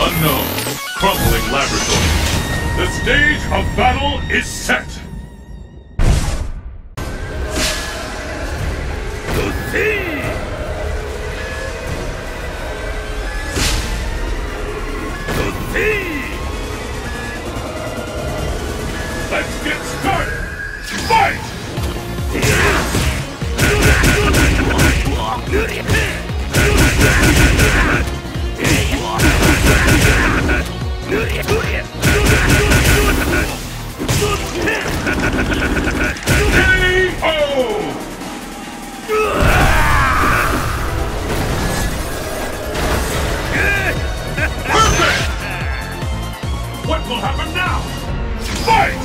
Unknown, crumbling laboratory. The stage of battle is set. Let's get started! Fight! What will happen now? Fight!